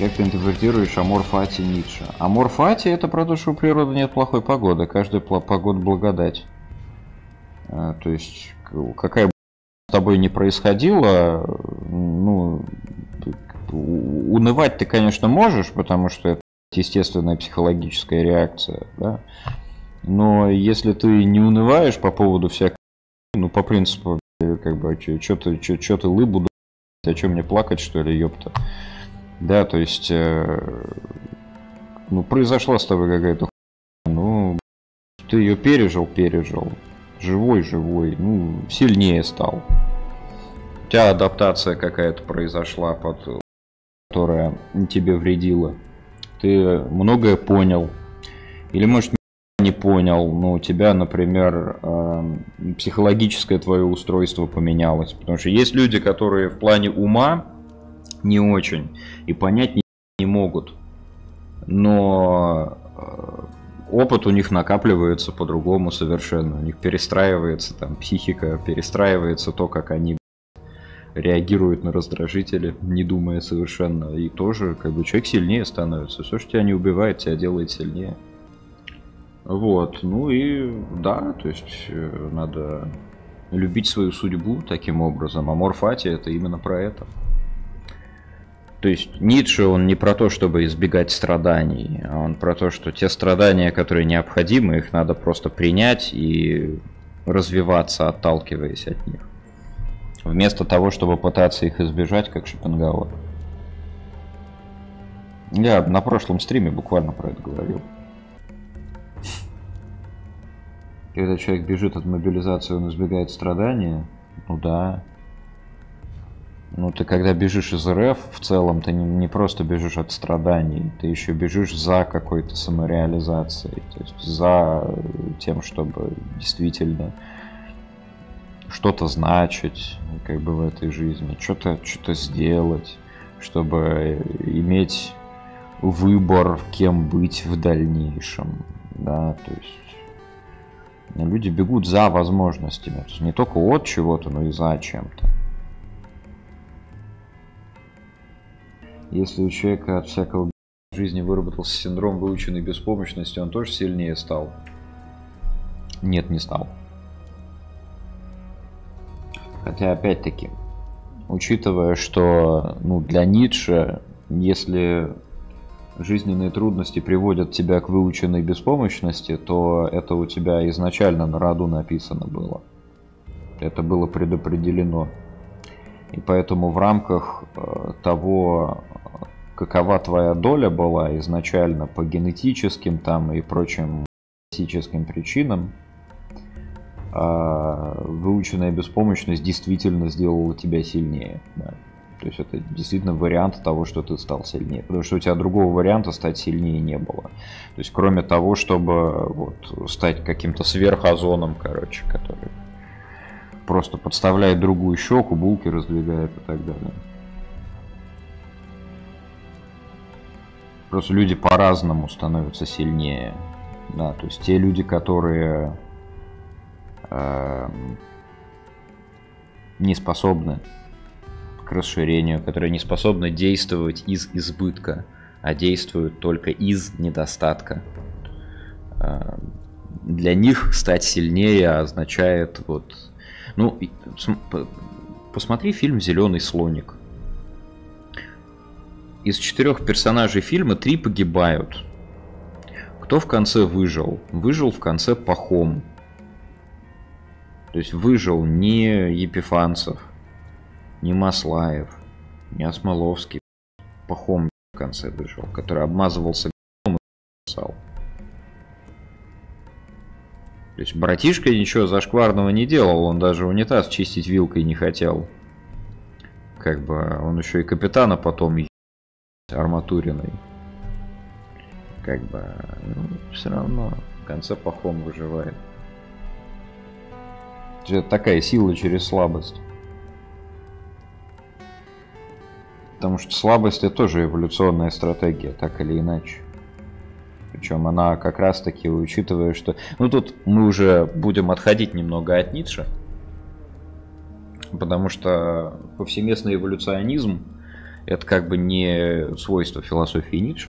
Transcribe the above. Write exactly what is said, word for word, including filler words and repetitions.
Как ты интерпретируешь амор фати Ницше? Амор фати — это про то, что у природы нет плохой погоды, каждая погода благодать. А, то есть, какая бы с тобой ни происходила, ну, унывать ты, конечно, можешь, потому что это естественная психологическая реакция, да? Но если ты не унываешь по поводу всякой, ну, по принципу, как бы, что ты, что ты лыбу, о чем мне плакать, что ли, ёпта? Да, то есть, э, ну, произошла с тобой какая-то хуйня, ну, ты ее пережил, пережил, живой, живой, ну, сильнее стал. У тебя адаптация какая-то произошла, под, которая тебе вредила. Ты многое понял. Или, может, не понял, но у тебя, например, э, психологическое твое устройство поменялось. Потому что есть люди, которые в плане ума не очень и понять не, не могут. Но э, опыт у них накапливается по-другому совершенно. У них перестраивается там психика, перестраивается то, как они реагируют на раздражители, не думая совершенно. И тоже, как бы, человек сильнее становится. Все, что тебя не убивает, тебя делает сильнее. Вот, ну и да, то есть э, надо любить свою судьбу таким образом. Амор фати — это именно про это. То есть Ницше, он не про то, чтобы избегать страданий, а он про то, что те страдания, которые необходимы, их надо просто принять и развиваться, отталкиваясь от них. Вместо того, чтобы пытаться их избежать, как Шопенгауэр. Я на прошлом стриме буквально про это говорил. Когда человек бежит от мобилизации, он избегает страдания. Ну да. Ну ты когда бежишь из РФ, в целом ты не, не просто бежишь от страданий, ты еще бежишь за какой-то самореализацией. То есть за тем, чтобы действительно что-то значить, как бы, в этой жизни, что-то что-то сделать, чтобы иметь выбор, кем быть в дальнейшем. Да, то есть люди бегут за возможностями, то есть не только от чего-то, но и за чем-то. Если у человека от всякого в жизни выработался синдром выученной беспомощности, он тоже сильнее стал? Нет, не стал. Хотя, опять-таки, учитывая, что, ну, для Ницше, если жизненные трудности приводят тебя к выученной беспомощности, то это у тебя изначально на роду написано было. Это было предопределено. И поэтому в рамках э, того, какова твоя доля была изначально по генетическим там и прочим генетическим причинам, э, выученная беспомощность действительно сделала тебя сильнее. Да. То есть это действительно вариант того, что ты стал сильнее. Потому что у тебя другого варианта стать сильнее не было. То есть кроме того, чтобы вот, стать каким-то сверхозоном, короче, который просто подставляет другую щеку, булки раздвигает и так далее. Просто люди по-разному становятся сильнее. Да, то есть те люди, которые э, не способны к расширению, которые не способны действовать из избытка, а действуют только из недостатка. Э, для них стать сильнее означает вот... Ну, посмотри фильм «Зеленый слоник». Из четырех персонажей фильма три погибают. Кто в конце выжил? Выжил в конце Пахом. То есть выжил не Епифанцев, не Маслаев, не Осмоловский. Пахом в конце выжил, который обмазывался г***ом и писал. То есть братишка ничего зашкварного не делал, он даже унитаз чистить вилкой не хотел. Как бы он еще и капитана потом ебать арматуриной. Как бы, ну, все равно в конце Пахом выживает. Это такая сила через слабость. Потому что слабость — это тоже эволюционная стратегия, так или иначе. Причем она как раз таки, учитывая, что... Ну тут мы уже будем отходить немного от Ницше. Потому что повсеместный эволюционизм это как бы не свойство философии Ницше.